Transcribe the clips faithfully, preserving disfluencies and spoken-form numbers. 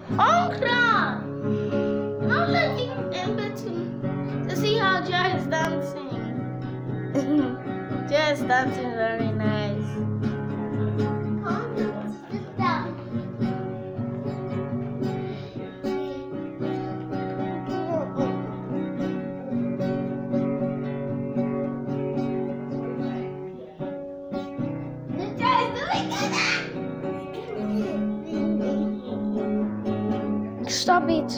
Okra! I'm looking in between to see how Jai is dancing. Jai is dancing very nice. Sit down. Stop it.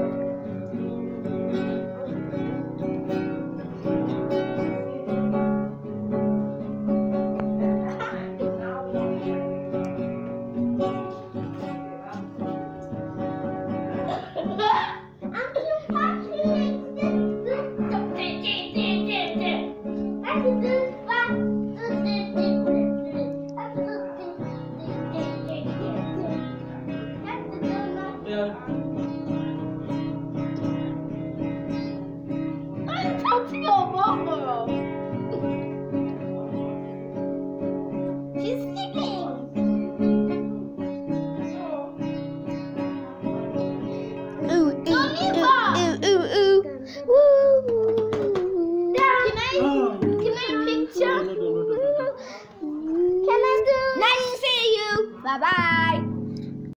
She's singing. Ooh, ooh, ooh, ooh, ooh, ooh. Woo. Dad, can I, can I picture? Can I do? Nice to see you. Bye bye.